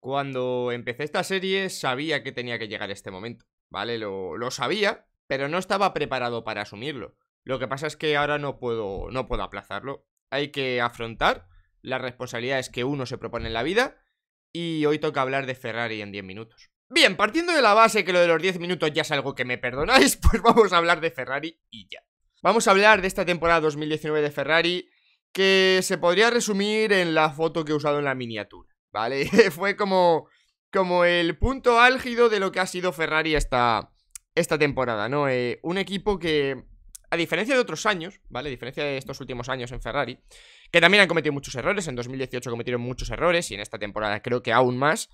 Cuando empecé esta serie sabía que tenía que llegar este momento, ¿vale? Lo sabía, pero no estaba preparado para asumirlo. Lo que pasa es que ahora no puedo aplazarlo. Hay que afrontar las responsabilidades que uno se propone en la vida. Y hoy toca hablar de Ferrari en 10 minutos. Bien, partiendo de la base que lo de los 10 minutos ya es algo que me perdonáis, pues vamos a hablar de Ferrari y ya. Vamos a hablar de esta temporada 2019 de Ferrari, que se podría resumir en la foto que he usado en la miniatura, ¿vale? Fue como el punto álgido de lo que ha sido Ferrari esta temporada, ¿no? Un equipo que, a diferencia de otros años, ¿vale? A diferencia de estos últimos años en Ferrari, que también han cometido muchos errores. En 2018 cometieron muchos errores y en esta temporada creo que aún más.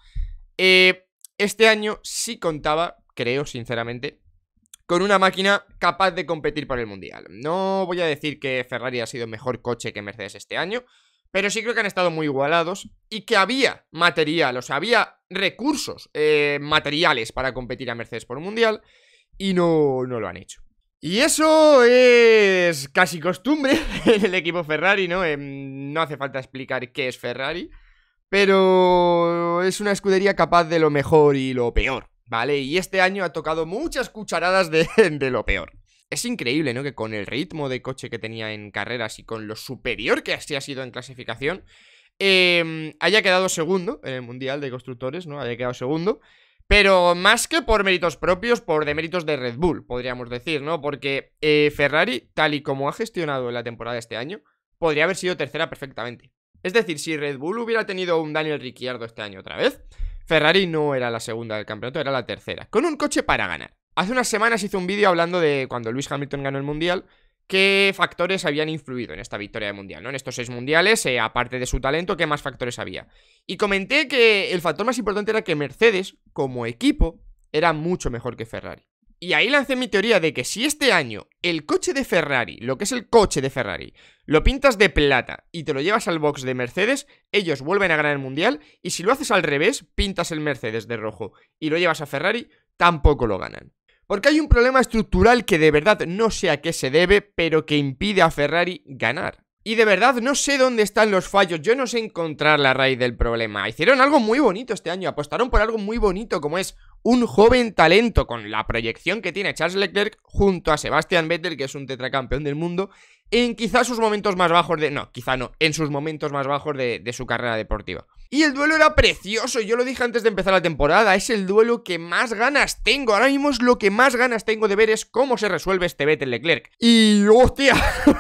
Este año sí contaba, creo sinceramente, con una máquina capaz de competir por el Mundial. No voy a decir que Ferrari ha sido mejor coche que Mercedes este año, pero sí creo que han estado muy igualados y que había material, o sea, había recursos materiales para competir a Mercedes por un Mundial y no lo han hecho. Y eso es casi costumbre en el equipo Ferrari, ¿no? No hace falta explicar qué es Ferrari, pero es una escudería capaz de lo mejor y lo peor, ¿vale? Y este año ha tocado muchas cucharadas de lo peor. Es increíble, ¿no? Que con el ritmo de coche que tenía en carreras y con lo superior que así ha sido en clasificación, haya quedado segundo en el Mundial de Constructores, ¿no? Haya quedado segundo. Pero más que por méritos propios, por deméritos de Red Bull, podríamos decir, ¿no? Porque Ferrari, tal y como ha gestionado la temporada de este año, podría haber sido tercera perfectamente. Es decir, si Red Bull hubiera tenido un Daniel Ricciardo este año otra vez, Ferrari no era la segunda del campeonato, era la tercera, con un coche para ganar. Hace unas semanas hice un vídeo hablando de cuando Lewis Hamilton ganó el Mundial, qué factores habían influido en esta victoria de Mundial, ¿no? En estos 6 mundiales, aparte de su talento, ¿qué más factores había? Y comenté que el factor más importante era que Mercedes, como equipo, era mucho mejor que Ferrari. Y ahí lancé mi teoría de que si este año el coche de Ferrari, lo que es el coche de Ferrari, lo pintas de plata y te lo llevas al box de Mercedes, ellos vuelven a ganar el Mundial, y si lo haces al revés, pintas el Mercedes de rojo y lo llevas a Ferrari, tampoco lo ganan. Porque hay un problema estructural que de verdad no sé a qué se debe, pero que impide a Ferrari ganar. Y de verdad no sé dónde están los fallos, yo no sé encontrar la raíz del problema. Hicieron algo muy bonito este año, apostaron por algo muy bonito como es un joven talento con la proyección que tiene Charles Leclerc junto a Sebastian Vettel, que es un tetracampeón del mundo, en quizás sus momentos más bajos de... No, quizá no, en sus momentos más bajos de su carrera deportiva. Y el duelo era precioso, yo lo dije antes de empezar la temporada, es el duelo que más ganas tengo. Ahora mismo es lo que más ganas tengo de ver, es cómo se resuelve este Vettel Leclerc. Y... ¡hostia!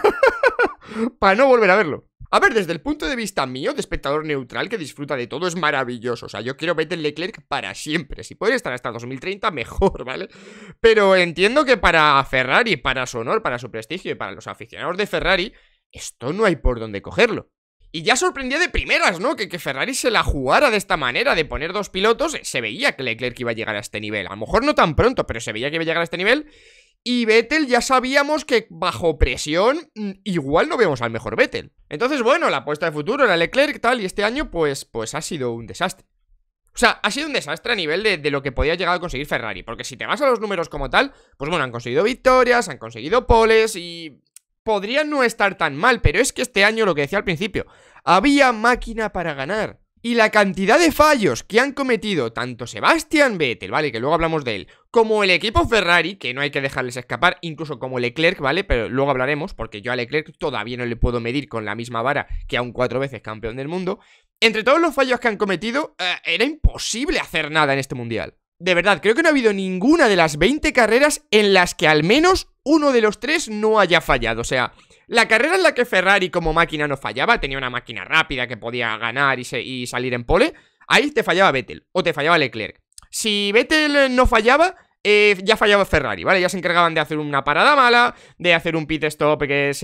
Para no volver a verlo. A ver, desde el punto de vista mío, de espectador neutral que disfruta de todo, es maravilloso. O sea, yo quiero Vettel Leclerc para siempre. Si puede estar hasta 2030, mejor, ¿vale? Pero entiendo que para Ferrari, para su honor, para su prestigio y para los aficionados de Ferrari, esto no hay por dónde cogerlo. Y ya sorprendía de primeras, ¿no? Que Ferrari se la jugara de esta manera, de poner 2 pilotos. Se veía que Leclerc iba a llegar a este nivel. A lo mejor no tan pronto, pero se veía que iba a llegar a este nivel. Y Vettel ya sabíamos que bajo presión igual no vemos al mejor Vettel. Entonces, bueno, la apuesta de futuro era Leclerc, tal, y este año pues ha sido un desastre. O sea, ha sido un desastre a nivel de lo que podía llegar a conseguir Ferrari. Porque si te vas a los números como tal, pues bueno, han conseguido victorias, han conseguido poles y... podrían no estar tan mal, pero es que este año, lo que decía al principio, había máquina para ganar. Y la cantidad de fallos que han cometido tanto Sebastian Vettel, ¿vale? Que luego hablamos de él, como el equipo Ferrari, que no hay que dejarles escapar, incluso como Leclerc, ¿vale? Pero luego hablaremos, porque yo a Leclerc todavía no le puedo medir con la misma vara que a un 4 veces campeón del mundo. Entre todos los fallos que han cometido, era imposible hacer nada en este Mundial. De verdad, creo que no ha habido ninguna de las 20 carreras en las que al menos uno de los 3 no haya fallado. O sea, la carrera en la que Ferrari como máquina no fallaba, tenía una máquina rápida que podía ganar y salir en pole, ahí te fallaba Vettel o te fallaba Leclerc. Si Vettel no fallaba, ya fallaba Ferrari, ¿vale? Ya se encargaban de hacer una parada mala, de hacer un pit stop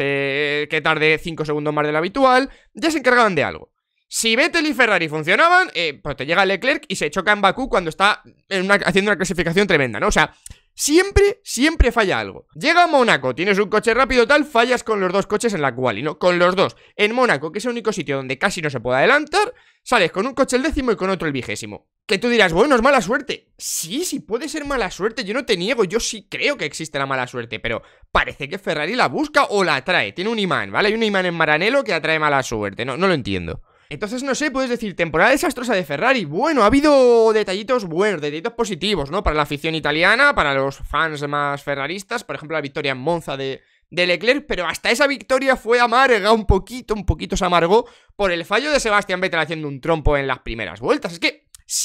que tarde 5 segundos más de lo habitual, ya se encargaban de algo. Si Vettel y Ferrari funcionaban, pues te llega Leclerc y se choca en Bakú cuando está haciendo una clasificación tremenda, ¿no? O sea, siempre falla algo. Llega a Mónaco, tienes un coche rápido tal, fallas con los 2 coches en la quali, ¿no? Con los 2. En Mónaco, que es el único sitio donde casi no se puede adelantar, sales con un coche el 10º y con otro el 20º. Que tú dirás, bueno, es mala suerte. Sí, puede ser mala suerte, yo no te niego, yo sí creo que existe la mala suerte, pero parece que Ferrari la busca o la atrae. Tiene un imán, ¿vale? Hay un imán en Maranello que atrae mala suerte, no lo entiendo. Entonces, no sé, puedes decir, temporada desastrosa de Ferrari. Bueno, ha habido detallitos buenos, detallitos positivos, ¿no? Para la afición italiana, para los fans más ferraristas. Por ejemplo, la victoria en Monza de Leclerc, pero hasta esa victoria fue amarga, un poquito se amargó por el fallo de Sebastián Vettel haciendo un trompo en las primeras vueltas. Es que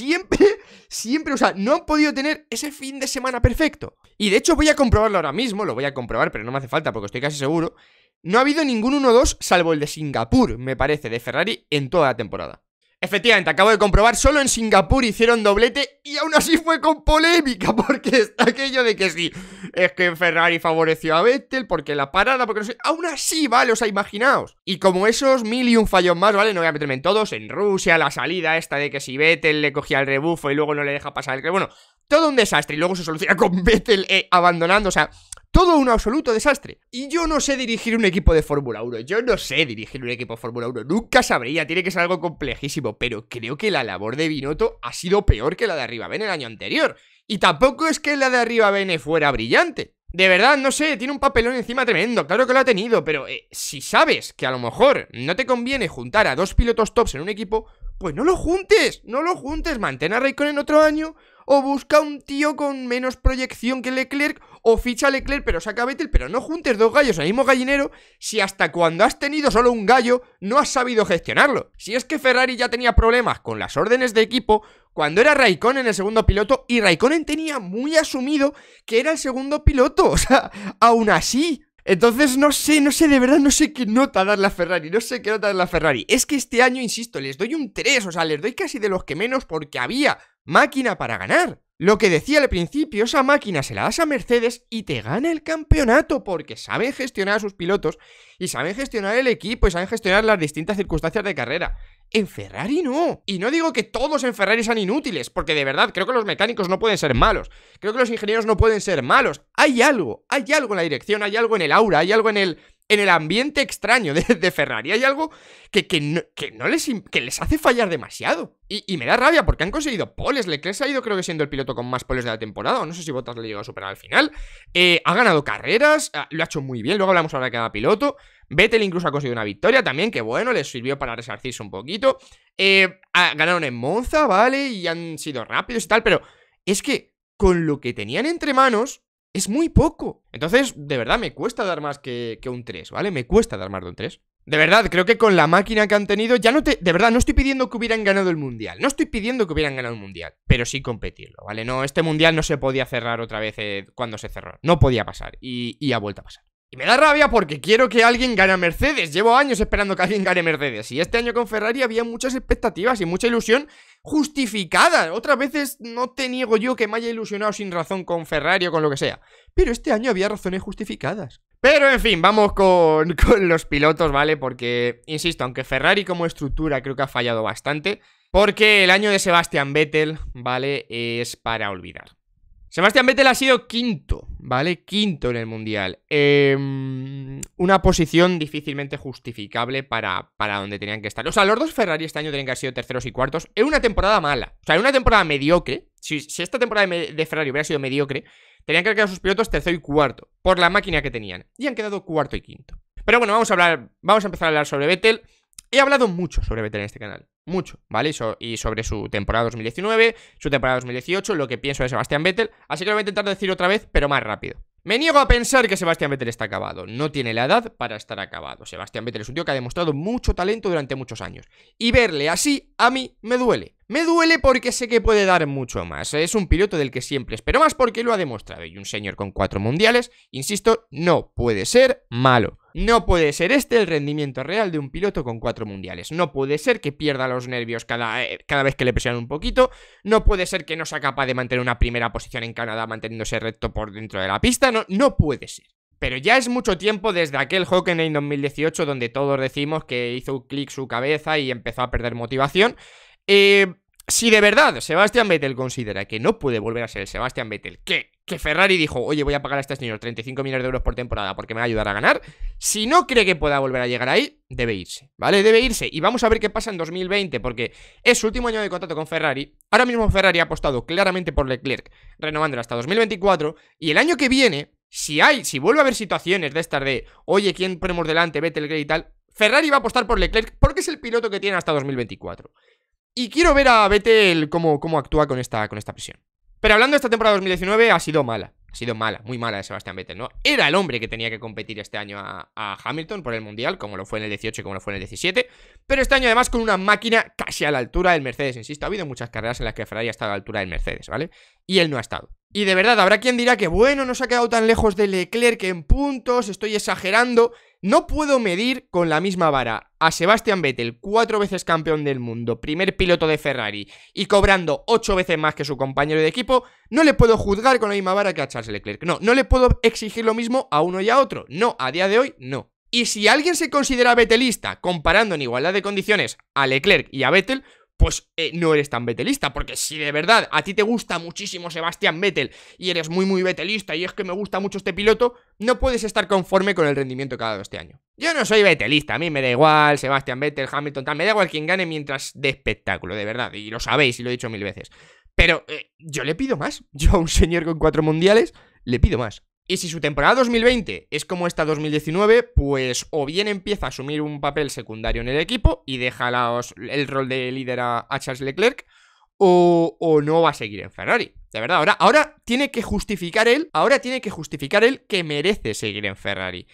siempre, o sea, no han podido tener ese fin de semana perfecto. Y de hecho voy a comprobarlo ahora mismo, lo voy a comprobar, pero no me hace falta porque estoy casi seguro. No ha habido ningún 1-2 salvo el de Singapur, me parece, de Ferrari en toda la temporada. Efectivamente, acabo de comprobar, solo en Singapur hicieron doblete y aún así fue con polémica, porque está aquello de que sí, es que Ferrari favoreció a Vettel, porque la parada, porque no sé, aún así, vale, o sea, imaginaos. Y como esos 1001 fallos más, vale, no voy a meterme en todos, en Rusia, la salida esta de que si Vettel le cogía el rebufo y luego no le deja pasar el... Bueno, todo un desastre y luego se soluciona con Vettel abandonando, o sea... Todo un absoluto desastre. Y yo no sé dirigir un equipo de Fórmula 1. Yo no sé dirigir un equipo de Fórmula 1. Nunca sabría, tiene que ser algo complejísimo. Pero creo que la labor de Minutos ha sido peor que la de Arribabene el año anterior. Y tampoco es que la de Arribabene fuera brillante. De verdad, no sé, tiene un papelón encima tremendo. Claro que lo ha tenido, pero si sabes que a lo mejor no te conviene juntar a dos pilotos tops en un equipo, pues no lo juntes. No lo juntes, mantén a Raikkonen otro año... O busca un tío con menos proyección que Leclerc, o ficha a Leclerc pero saca a Vettel, pero no juntes dos gallos al mismo gallinero si hasta cuando has tenido solo un gallo no has sabido gestionarlo. Si es que Ferrari ya tenía problemas con las órdenes de equipo cuando era Raikkonen el segundo piloto y Raikkonen tenía muy asumido que era el segundo piloto, o sea, aún así... Entonces no sé, de verdad no sé qué nota darle a Ferrari, no sé qué nota darle a Ferrari. Es que este año, insisto, les doy un 3, o sea, les doy casi de los que menos porque había máquina para ganar. Lo que decía al principio, esa máquina se la das a Mercedes y te gana el campeonato porque saben gestionar a sus pilotos y saben gestionar el equipo y saben gestionar las distintas circunstancias de carrera. En Ferrari no. Y no digo que todos en Ferrari sean inútiles, porque de verdad creo que los mecánicos no pueden ser malos. Creo que los ingenieros no pueden ser malos. Hay algo en la dirección, hay algo en el aura, hay algo en el ambiente extraño de Ferrari. Hay algo que les hace fallar demasiado. Y me da rabia porque han conseguido poles. Leclerc ha ido creo que siendo el piloto con más poles de la temporada. O no sé si Bottas le ha llegado a superar al final. Ha ganado carreras, lo ha hecho muy bien. Luego hablamos ahora de cada piloto. Vettel incluso ha conseguido una victoria también, que bueno, les sirvió para resarcirse un poquito. Ganaron en Monza, ¿vale? Y han sido rápidos y tal, pero es que con lo que tenían entre manos es muy poco. Entonces, de verdad, me cuesta dar más que un 3, ¿vale? Me cuesta dar más de un 3. De verdad, creo que con la máquina que han tenido, de verdad, no estoy pidiendo que hubieran ganado el Mundial. No estoy pidiendo que hubieran ganado el Mundial, pero sí competirlo, ¿vale? No, este Mundial no se podía cerrar otra vez cuando se cerró. No podía pasar y ha vuelto a pasar. Y me da rabia porque quiero que alguien gane a Mercedes. Llevo años esperando que alguien gane Mercedes. Y este año con Ferrari había muchas expectativas y mucha ilusión justificada. Otras veces no te niego yo que me haya ilusionado sin razón con Ferrari o con lo que sea. Pero este año había razones justificadas. Pero en fin, vamos con los pilotos, ¿vale? Porque, insisto, aunque Ferrari como estructura creo que ha fallado bastante, porque el año de Sebastián Vettel, ¿vale? Es para olvidar. Sebastián Vettel ha sido quinto, ¿vale? Quinto en el Mundial. Una posición difícilmente justificable para donde tenían que estar. O sea, los dos Ferrari este año tenían que haber sido terceros y cuartos en una temporada mala. O sea, en una temporada mediocre. Si esta temporada de Ferrari hubiera sido mediocre, tenían que haber quedado sus pilotos tercero y cuarto por la máquina que tenían. Y han quedado cuarto y quinto. Pero bueno, vamos a empezar a hablar sobre Vettel. He hablado mucho sobre Vettel en este canal, mucho, ¿vale? Y sobre su temporada 2019, su temporada 2018, lo que pienso de Sebastián Vettel. Así que lo voy a intentar decir otra vez, pero más rápido. Me niego a pensar que Sebastián Vettel está acabado. No tiene la edad para estar acabado. Sebastián Vettel es un tío que ha demostrado mucho talento durante muchos años. Y verle así, a mí, me duele. Me duele porque sé que puede dar mucho más. Es un piloto del que siempre espero más porque lo ha demostrado. Y un señor con 4 mundiales, insisto, no puede ser malo. No puede ser este el rendimiento real de un piloto con 4 mundiales. No puede ser que pierda los nervios cada vez que le presionan un poquito. No puede ser que no sea capaz de mantener una primera posición en Canadá manteniéndose recto por dentro de la pista. No puede ser. Pero ya es mucho tiempo desde aquel Hockenheim 2018 donde todos decimos que hizo un clic su cabeza y empezó a perder motivación. Si de verdad Sebastián Vettel considera que no puede volver a ser el Sebastián Vettel que Ferrari dijo, oye, voy a pagar a este señor 35 millones de euros por temporada porque me va a ayudar a ganar, si no cree que pueda volver a llegar ahí, debe irse, ¿vale? Debe irse y vamos a ver qué pasa en 2020 porque es su último año de contrato con Ferrari. Ahora mismo Ferrari ha apostado claramente por Leclerc, renovándolo hasta 2024 y el año que viene, si vuelve a haber situaciones de estas de, oye, ¿quién ponemos delante? Vettel y tal, Ferrari va a apostar por Leclerc porque es el piloto que tiene hasta 2024. Y quiero ver a Vettel cómo actúa con esta presión. Pero hablando de esta temporada 2019, ha sido mala, muy mala de Sebastián Vettel, ¿no? Era el hombre que tenía que competir este año a Hamilton por el Mundial, como lo fue en el 18 y como lo fue en el 17. Pero este año además con una máquina casi a la altura del Mercedes, insisto. Ha habido muchas carreras en las que Ferrari ha estado a la altura del Mercedes, ¿vale? Y él no ha estado. Y de verdad, habrá quien dirá que bueno, no se ha quedado tan lejos de Leclerc en puntos, estoy exagerando. No puedo medir con la misma vara a Sebastián Vettel, 4 veces campeón del mundo, primer piloto de Ferrari y cobrando 8 veces más que su compañero de equipo. No le puedo juzgar con la misma vara que a Charles Leclerc. No le puedo exigir lo mismo a uno y a otro. No, a día de hoy, no. Y si alguien se considera vettelista comparando en igualdad de condiciones a Leclerc y a Vettel, pues no eres tan vettelista, porque si de verdad a ti te gusta muchísimo Sebastián Vettel y eres muy vettelista y es que me gusta mucho este piloto, no puedes estar conforme con el rendimiento que ha dado este año. Yo no soy vettelista, a mí me da igual Sebastián Vettel, Hamilton, tal, me da igual quien gane mientras dé espectáculo, de verdad, y lo sabéis y lo he dicho 1000 veces. Pero yo le pido más, yo a un señor con 4 mundiales le pido más. Y si su temporada 2020 es como esta 2019, pues o bien empieza a asumir un papel secundario en el equipo y deja el rol de líder a Charles Leclerc, o no va a seguir en Ferrari. De verdad, ahora tiene que justificar él, que merece seguir en Ferrari.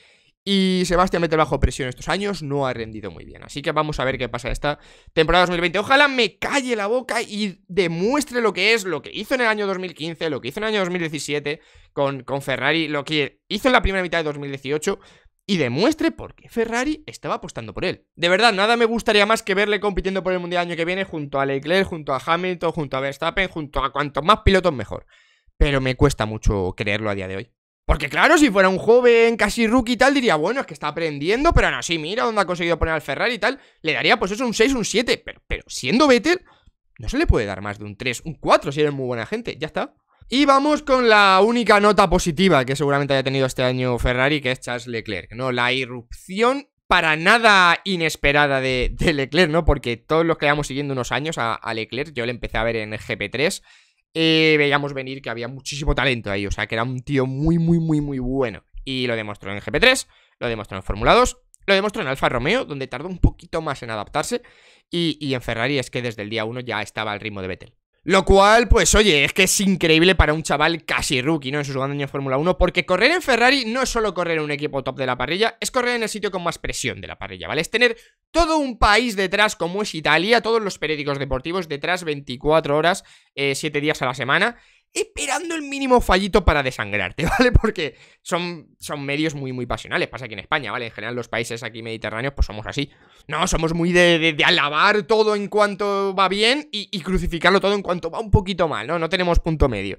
Y Sebastián Vettel bajo presión estos años no ha rendido muy bien. Así que vamos a ver qué pasa esta temporada 2020. Ojalá me calle la boca y demuestre lo que hizo en el año 2015, lo que hizo en el año 2017 con Ferrari, lo que hizo en la primera mitad de 2018 y demuestre por qué Ferrari estaba apostando por él. De verdad, nada me gustaría más que verle compitiendo por el Mundial el año que viene junto a Leclerc, junto a Hamilton, junto a Verstappen, junto a cuantos más pilotos mejor. Pero me cuesta mucho creerlo a día de hoy. Porque claro, si fuera un joven casi rookie y tal, diría, bueno, es que está aprendiendo, pero aún así, mira dónde ha conseguido poner al Ferrari y tal, le daría pues eso un 6, un 7, pero siendo Vettel, no se le puede dar más de un 3, un 4 si eres muy buena gente, ya está. Y vamos con la única nota positiva que seguramente haya tenido este año Ferrari, que es Charles Leclerc, ¿no? La irrupción para nada inesperada de Leclerc, ¿no? Porque todos los que llevamos siguiendo unos años a Leclerc, yo le empecé a ver en GP3, veíamos venir que había muchísimo talento ahí, o sea, que era un tío muy bueno. Y lo demostró en GP3, lo demostró en Fórmula 2, lo demostró en Alfa Romeo, donde tardó un poquito más en adaptarse, y en Ferrari es que desde el día 1 ya estaba al ritmo de Vettel. Lo cual, pues oye, es que es increíble para un chaval casi rookie, ¿no? En su segundo año en Fórmula 1, porque correr en Ferrari no es solo correr en un equipo top de la parrilla, es correr en el sitio con más presión de la parrilla, ¿vale? Es tener todo un país detrás como es Italia, todos los periódicos deportivos detrás 24 horas, 7 días a la semana, esperando el mínimo fallito para desangrarte, ¿vale? Porque son medios muy pasionales. Pasa aquí en España, ¿vale? En general los países aquí mediterráneos pues somos así. No, somos muy de alabar todo en cuanto va bien y crucificarlo todo en cuanto va un poquito mal, ¿no? No tenemos punto medio.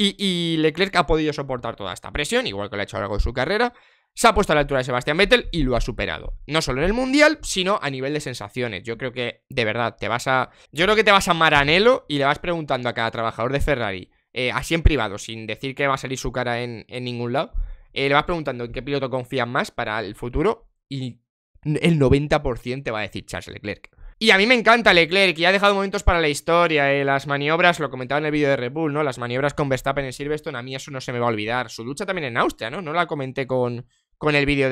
Y Leclerc ha podido soportar toda esta presión, igual que lo ha hecho a lo largo de su carrera. Se ha puesto a la altura de Sebastián Vettel y lo ha superado. No solo en el Mundial, sino a nivel de sensaciones. Yo creo que, de verdad, te vas a Maranello y le vas preguntando a cada trabajador de Ferrari, así en privado, sin decir que va a salir su cara en ningún lado, le vas preguntando en qué piloto confían más para el futuro y el 90% te va a decir Charles Leclerc. Y a mí me encanta Leclerc y ha dejado momentos para la historia, las maniobras, lo comentaba en el vídeo de Red Bull, ¿no? Las maniobras con Verstappen en Silverstone, a mí eso no se me va a olvidar. Su lucha también en Austria, ¿no? No la comenté con el vídeo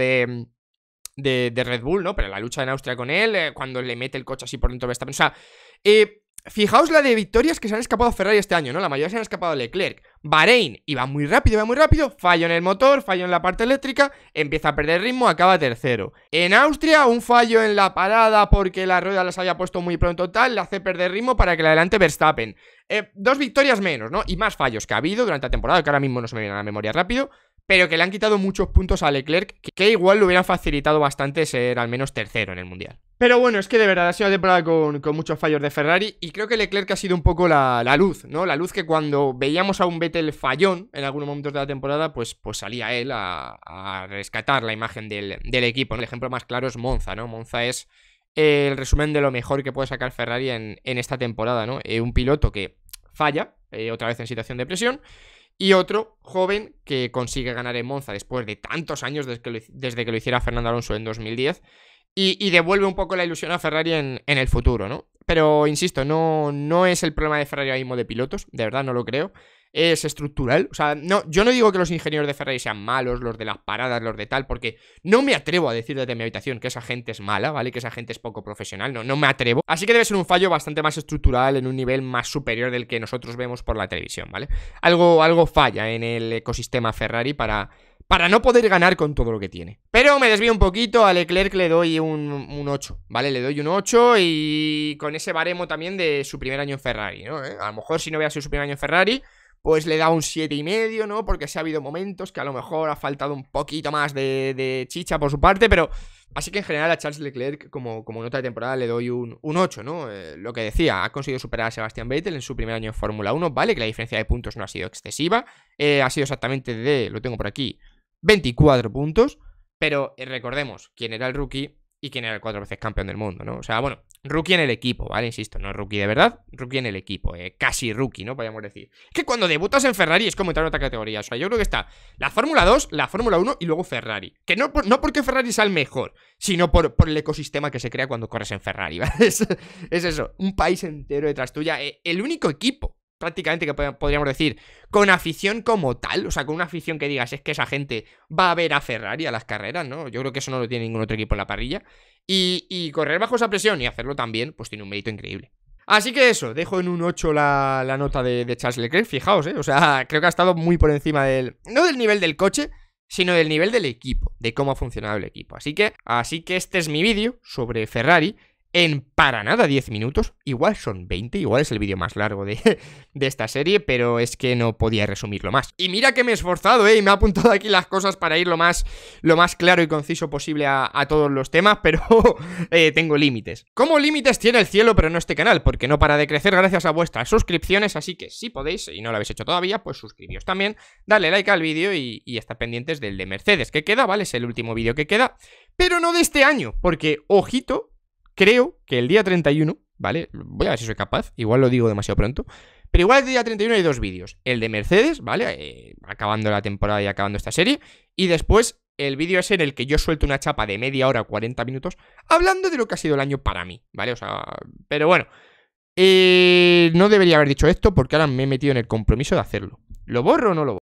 de Red Bull, ¿no? Pero la lucha en Austria con él, cuando le mete el coche así por dentro de Verstappen, o sea, fijaos la de victorias que se han escapado a Ferrari este año, ¿no? La mayoría se han escapado a Leclerc. Bahrein iba muy rápido, fallo en el motor, fallo en la parte eléctrica, empieza a perder ritmo, acaba tercero. En Austria, un fallo en la parada porque la rueda las había puesto muy pronto tal, le hace perder ritmo para que le adelante Verstappen. 2 victorias menos, ¿no? Y más fallos que ha habido durante la temporada, que ahora mismo no se me viene a la memoria rápido, pero que le han quitado muchos puntos a Leclerc, que igual le hubieran facilitado bastante ser al menos tercero en el Mundial. Pero bueno, es que de verdad ha sido una temporada con muchos fallos de Ferrari, y creo que Leclerc ha sido un poco la luz, ¿no? La luz que cuando veíamos a un Vettel fallón en algunos momentos de la temporada, pues salía él a rescatar la imagen del equipo, ¿no? El ejemplo más claro es Monza, ¿no? Monza es el resumen de lo mejor que puede sacar Ferrari en esta temporada, ¿no? Un piloto que falla, otra vez en situación de presión, y otro joven que consigue ganar en Monza después de tantos años desde que lo hiciera Fernando Alonso en 2010, y devuelve un poco la ilusión a Ferrari en el futuro, ¿no? Pero insisto, no es el problema de Ferrari ahora mismo de pilotos, de verdad no lo creo. es estructural. O sea, no, yo no digo que los ingenieros de Ferrari sean malos, los de las paradas, los de tal, porque no me atrevo a decir desde mi habitación que esa gente es mala, ¿vale? Que esa gente es poco profesional, no me atrevo. Así que debe ser un fallo bastante más estructural, en un nivel más superior del que nosotros vemos por la televisión, ¿vale? Algo falla en el ecosistema Ferrari para no poder ganar con todo lo que tiene. Pero me desvío un poquito, a Leclerc le doy un 8, ¿vale? Le doy un 8 y con ese baremo también de su primer año en Ferrari, ¿no? A lo mejor si no hubiera sido su primer año en Ferrari, pues le da un 7,5, ¿no? Porque sí ha habido momentos que a lo mejor ha faltado un poquito más de chicha por su parte, pero así que en general a Charles Leclerc como nota de temporada le doy un 8, ¿no? Lo que decía, ha conseguido superar a Sebastian Vettel en su primer año en Fórmula 1, ¿vale? Que la diferencia de puntos no ha sido excesiva, ha sido exactamente lo tengo por aquí, 24 puntos, pero recordemos quién era el rookie y quién era el 4 veces campeón del mundo, ¿no? O sea, bueno, rookie en el equipo, ¿vale? Insisto, no rookie de verdad, rookie en el equipo, casi rookie, ¿no? Podríamos decir. Es que cuando debutas en Ferrari es como entrar en otra categoría, o sea, yo creo que está la Fórmula 2, la Fórmula 1 y luego Ferrari. Que no porque Ferrari sea el mejor, sino por el ecosistema que se crea cuando corres en Ferrari, ¿vale? Es eso, un país entero detrás tuya, el único equipo prácticamente que podríamos decir con afición como tal, o sea, con una afición que digas es que esa gente va a ver a Ferrari a las carreras, ¿no? Yo creo que eso no lo tiene ningún otro equipo en la parrilla y correr bajo esa presión y hacerlo también, pues tiene un mérito increíble. Así que eso, dejo en un 8 la nota de Charles Leclerc, fijaos, o sea, creo que ha estado muy por encima no del nivel del coche, sino del nivel del equipo, de cómo ha funcionado el equipo. Así que este es mi vídeo sobre Ferrari en para nada 10 minutos, igual son 20, igual es el vídeo más largo de esta serie, pero es que no podía resumirlo más. Y mira que me he esforzado, y me he apuntado aquí las cosas para ir lo más claro y conciso posible a todos los temas, pero tengo límites. Como límites tiene el cielo, pero no este canal, porque no para de crecer gracias a vuestras suscripciones, así que si podéis, y no lo habéis hecho todavía, pues suscribíos también, darle like al vídeo y estar pendientes del de Mercedes que queda, ¿vale? Es el último vídeo que queda, pero no de este año, porque, ojito, creo que el día 31, ¿vale? Voy a ver si soy capaz, igual lo digo demasiado pronto, pero igual el día 31 hay dos vídeos. El de Mercedes, ¿vale? Acabando la temporada y acabando esta serie. Y después el vídeo es en el que yo suelto una chapa de media hora, 40 minutos, hablando de lo que ha sido el año para mí, ¿vale? O sea, pero bueno, no debería haber dicho esto porque ahora me he metido en el compromiso de hacerlo. ¿Lo borro o no lo borro?